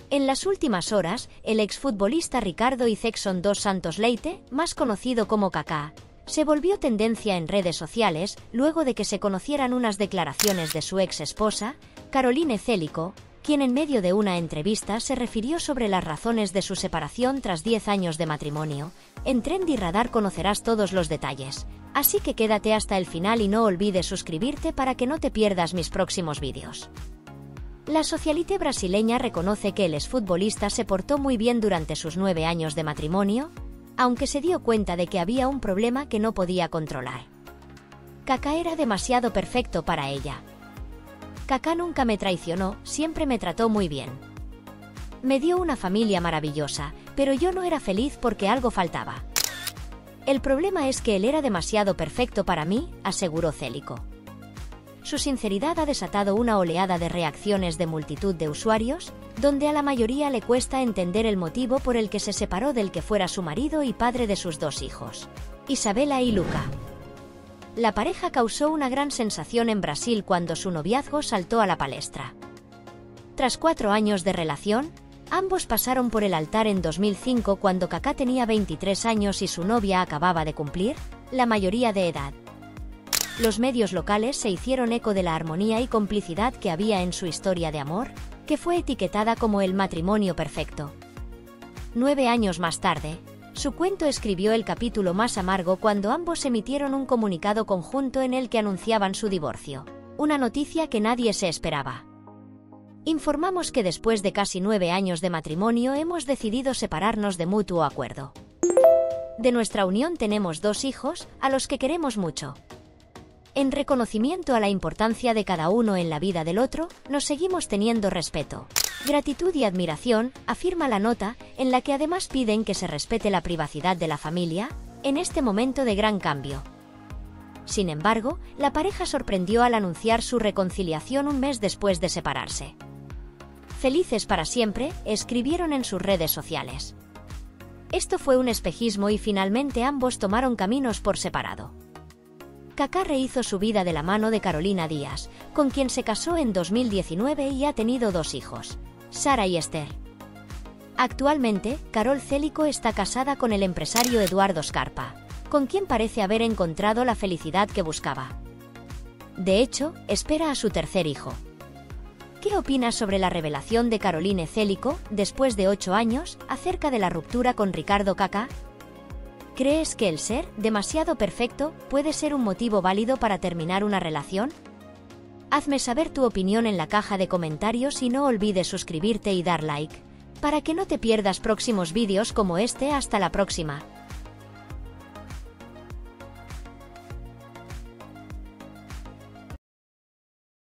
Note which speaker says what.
Speaker 1: En las últimas horas, el exfutbolista Ricardo Izexon dos Santos Leite, más conocido como Kaká, se volvió tendencia en redes sociales luego de que se conocieran unas declaraciones de su ex esposa, Caroline Célico, quien en medio de una entrevista se refirió sobre las razones de su separación tras 10 años de matrimonio. En Trendy Radar conocerás todos los detalles, así que quédate hasta el final y no olvides suscribirte para que no te pierdas mis próximos vídeos. La socialite brasileña reconoce que el exfutbolista se portó muy bien durante sus 9 años de matrimonio, aunque se dio cuenta de que había un problema que no podía controlar. Kaká era demasiado perfecto para ella. Kaká nunca me traicionó, siempre me trató muy bien. Me dio una familia maravillosa, pero yo no era feliz porque algo faltaba. El problema es que él era demasiado perfecto para mí, aseguró Célico. Su sinceridad ha desatado una oleada de reacciones de multitud de usuarios, donde a la mayoría le cuesta entender el motivo por el que se separó del que fuera su marido y padre de sus 2 hijos, Isabela y Luca. La pareja causó una gran sensación en Brasil cuando su noviazgo saltó a la palestra. Tras 4 años de relación, ambos pasaron por el altar en 2005 cuando Kaká tenía 23 años y su novia acababa de cumplir la mayoría de edad. Los medios locales se hicieron eco de la armonía y complicidad que había en su historia de amor, que fue etiquetada como el matrimonio perfecto. 9 años más tarde, su cuento escribió el capítulo más amargo cuando ambos emitieron un comunicado conjunto en el que anunciaban su divorcio, una noticia que nadie se esperaba. Informamos que después de casi 9 años de matrimonio hemos decidido separarnos de mutuo acuerdo. De nuestra unión tenemos 2 hijos, a los que queremos mucho. En reconocimiento a la importancia de cada uno en la vida del otro, nos seguimos teniendo respeto, gratitud y admiración, afirma la nota, en la que además piden que se respete la privacidad de la familia, en este momento de gran cambio. Sin embargo, la pareja sorprendió al anunciar su reconciliación un mes después de separarse. Felices para siempre, escribieron en sus redes sociales. Esto fue un espejismo y finalmente ambos tomaron caminos por separado. Kaká rehizo su vida de la mano de Carolina Díaz, con quien se casó en 2019 y ha tenido 2 hijos, Sara y Esther. Actualmente, Carol Célico está casada con el empresario Eduardo Scarpa, con quien parece haber encontrado la felicidad que buscaba. De hecho, espera a su tercer hijo. ¿Qué opinas sobre la revelación de Caroline Célico, después de 8 años, acerca de la ruptura con Ricardo Kaká? ¿Crees que el ser demasiado perfecto puede ser un motivo válido para terminar una relación? Hazme saber tu opinión en la caja de comentarios y no olvides suscribirte y dar like, para que no te pierdas próximos vídeos como este. Hasta la próxima.